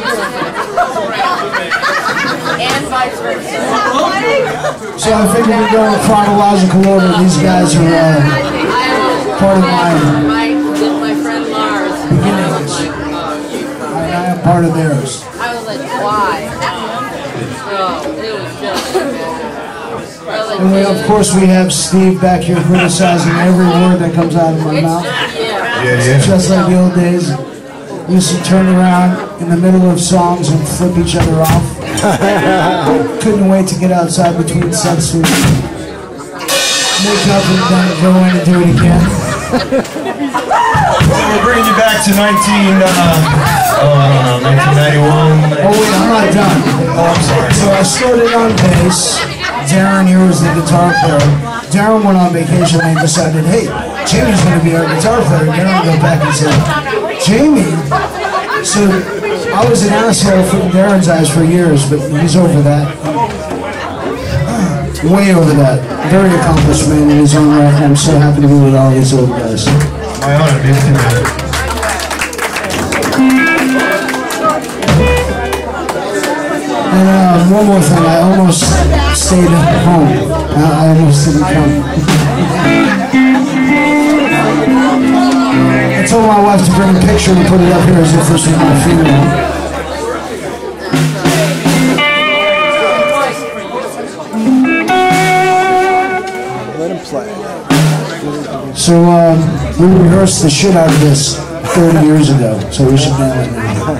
And vice versa. So I figured we'd go in chronological order. These guys are part of my friend Lars. beginnings. I am part of theirs. I was like, why? Oh, it was just. And we, of course, we have Steve back here criticizing every word that comes out of my mouth. Yeah. Just like the old days. We used to turn around in the middle of songs and flip each other off. Couldn't wait to get outside between sets to make up and then go in and do it again. We're bringing you back to 1991. Oh wait, I'm not done. Oh, I'm sorry. So I started on bass. Darren here was the guitar player. Darren went on vacation and they decided, hey, Jamie's going to be our guitar player. Darren went back and said, Jamie? So I was an asshole in Darren's eyes for years, but he's over that. Way over that. Very accomplished man in his own right, and I'm so happy to be with all these old guys. My honor, dude. And one more thing, I almost stayed at home. I almost didn't come. I told my wife to bring a picture and put it up here as if this was my funeral. Let him play. So we rehearsed the shit out of this 30 years ago, so we should nail it now.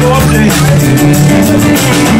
Whoopsie.